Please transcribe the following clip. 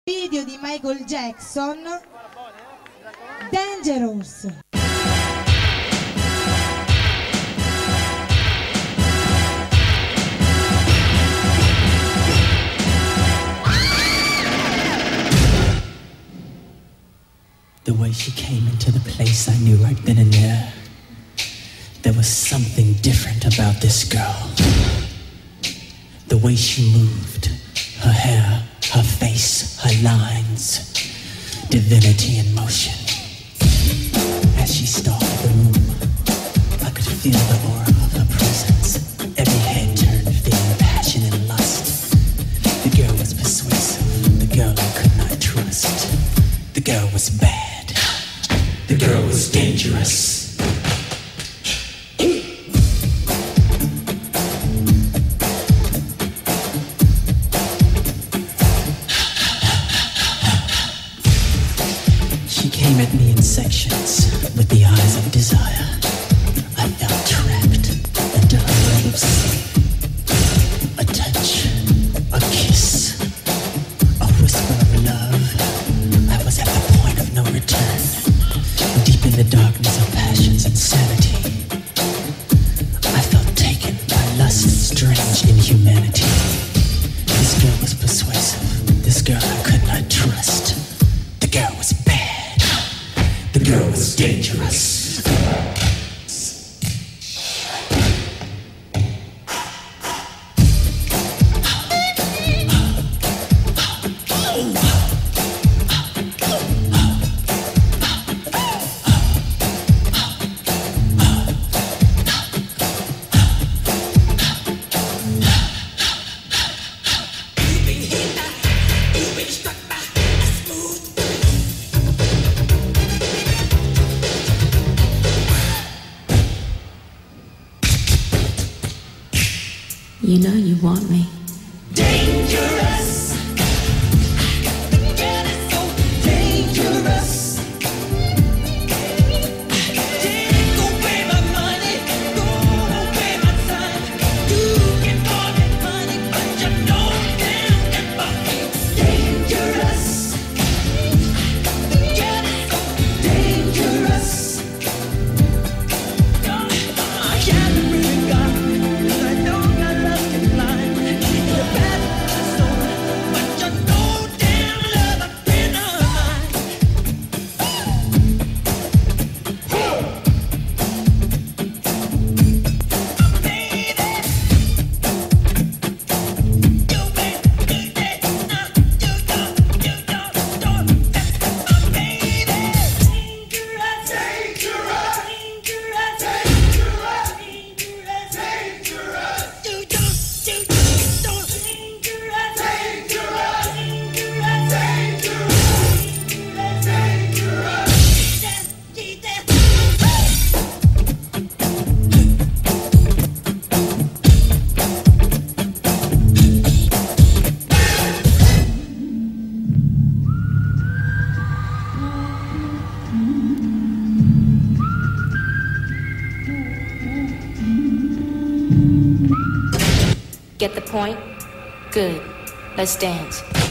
Video di Michael Jackson, Dangerous. The way she came into the place, I knew right then and there. There was something different about this girl. The way she moved, her hair, her face, her lines, divinity in motion. As she stalked the room, I could feel the aura of her presence. Every head turned, feeling passion and lust. The girl was persuasive, the girl I could not trust. The girl was bad, the girl was dangerous. She came at me in sections with the eyes of desire. I felt trapped under her robes. A touch, a kiss, a whisper of love. I was at the point of no return, deep in the darkness of passion's insanity. I felt taken by lust's strange inhumanity. This girl was persuasive. This girl I could not trust. The girl was bad. The girl was dangerous. You know you want me. Dangerous. Girl, it's so dangerous. Take away my money, don't away my time. You can call me money, but you know damn never it's dangerous. Girl, it's so dangerous. I can't really got it, 'cause I know your love can fly. You're bad as a soul, but you know damn love I've been of mine. Get the point? Good. Let's dance.